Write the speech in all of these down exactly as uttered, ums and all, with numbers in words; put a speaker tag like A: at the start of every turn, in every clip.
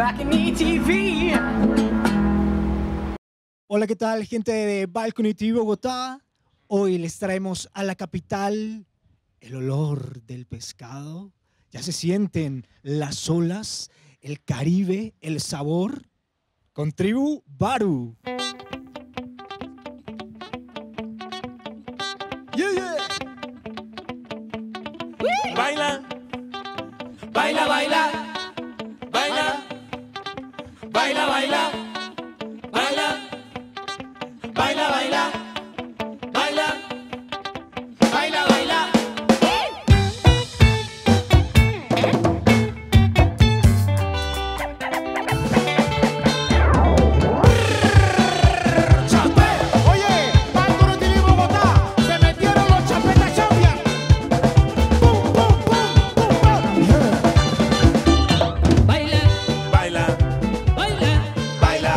A: Balcony T V.
B: Hola, ¿qué tal, gente de Balcony T V Bogotá? Hoy les traemos a la capital el olor del pescado. Ya se sienten las olas, el Caribe, el sabor. Con Tribu Baru. Yeah, yeah.
C: Baila, baila, baila, baila, baila, baila, baila, baila, baila, baila, baila, baila. Baila,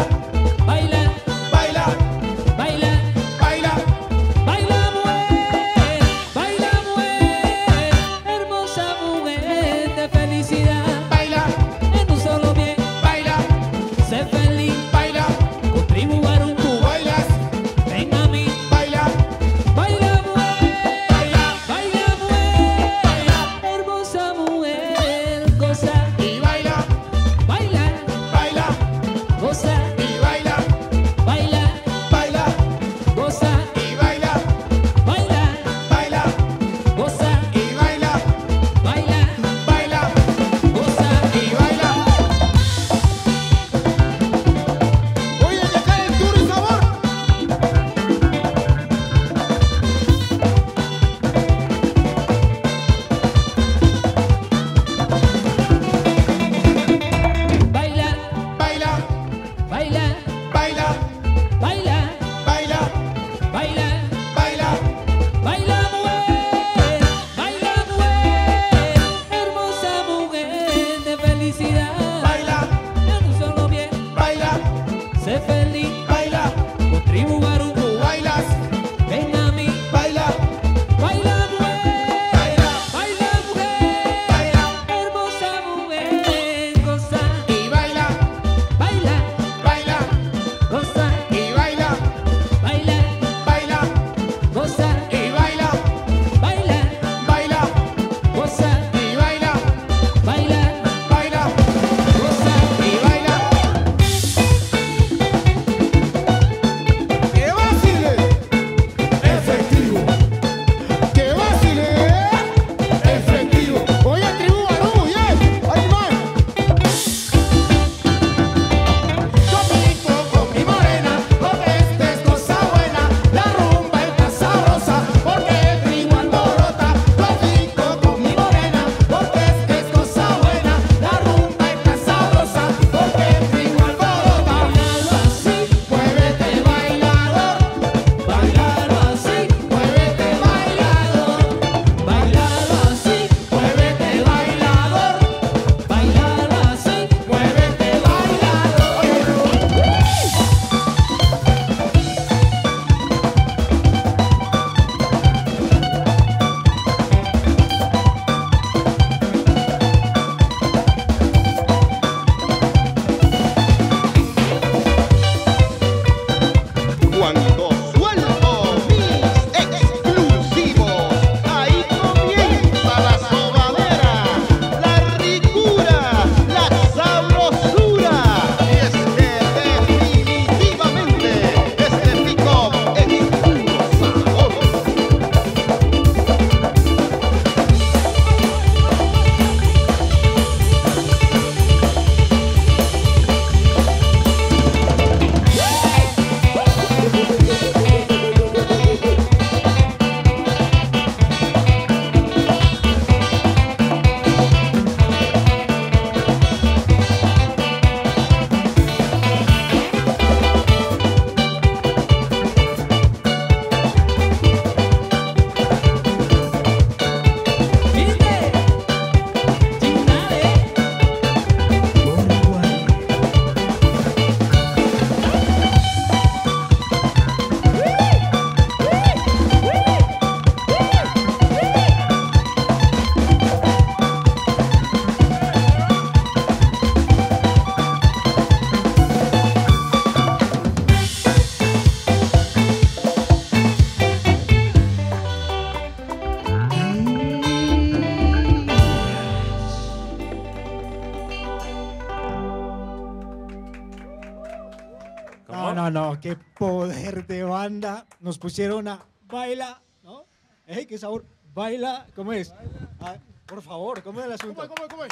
B: No, no, no, qué poder de banda. Nos pusieron a baila, ¿no? ¡Ey, qué sabor! Baila, ¿cómo es? Ah, por favor, ¿cómo es el asunto?
A: ¿Cómo, cómo, cómo es?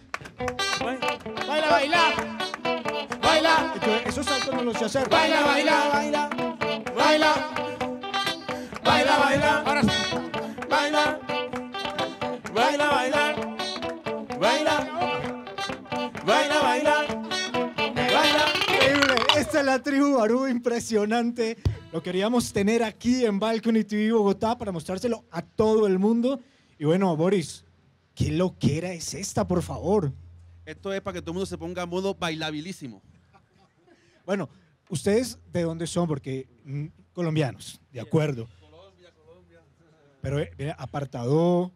C: Baila,
A: Baila, baila. Baila.
B: Entonces, esos saltos no los sé hacer.
A: Baila, baila, baila. Baila. Baila, baila. Ahora sí.
C: baila, baila, baila, baila, baila, baila, baila.
B: Increíble. Esta es la tribu Barú, impresionante. Lo queríamos tener aquí en Balcony T V Bogotá para mostrárselo a todo el mundo. Y bueno, Boris, ¿qué loquera es esta, por favor?
D: Esto es para que todo el mundo se ponga a modo bailabilísimo.
B: Bueno, ¿ustedes de dónde son? Porque mm, colombianos, de acuerdo.
D: Colombia, Colombia.
B: Pero eh, mira, Apartado,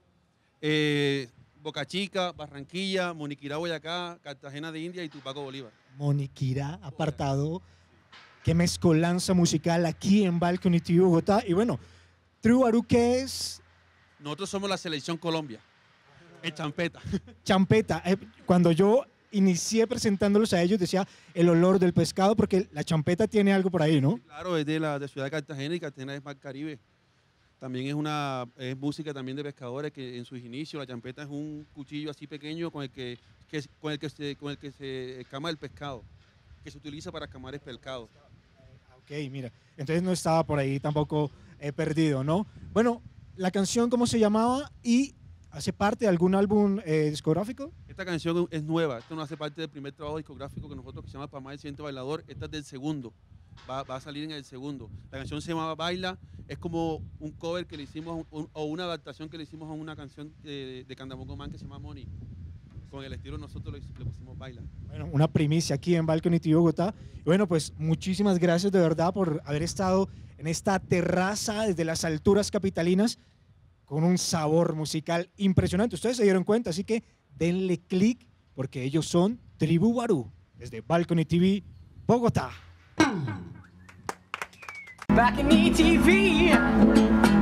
D: Eh, Boca Chica, Barranquilla, Moniquirá, Boyacá, Cartagena de India y Tupac Bolívar.
B: Moniquirá, Apartado. Qué mezcolanza musical aquí en Balcony T V Bogotá. Y bueno, Tribu Barú, ¿qué es?
D: Nosotros somos la selección Colombia. En champeta.
B: Champeta. Eh, cuando yo inicié presentándolos a ellos, decía el olor del pescado, porque la champeta tiene algo por ahí, ¿no?
D: Claro, es de la de Ciudad de Cartagena y Cartagena es Mar Caribe. También es una es música también de pescadores que en sus inicios la champeta es un cuchillo así pequeño con el que, que con el que se con el que se escama el pescado, que se utiliza para escamar el pescado.
B: Ok, mira. Entonces no estaba por ahí tampoco eh, perdido, ¿no? Bueno, la canción, ¿cómo se llamaba? Y ¿hace parte de algún álbum eh, discográfico?
D: Esta canción es nueva, esto no hace parte del primer trabajo discográfico que nosotros, que se llama Pamá el Ciento Bailador, esta es del segundo, va, va a salir en el segundo. La canción se llama Baila, es como un cover que le hicimos, un, o una adaptación que le hicimos a una canción de, de Candamón Man que se llama Money. Con el estilo nosotros le, le pusimos Baila.
B: Bueno, una primicia aquí en Balcony T V Bogotá. Y bueno, pues muchísimas gracias de verdad por haber estado en esta terraza desde las alturas capitalinas con un sabor musical impresionante. Ustedes se dieron cuenta, así que denle clic porque ellos son Tribu Barú desde Balcony T V Bogotá.
C: Balcony T V.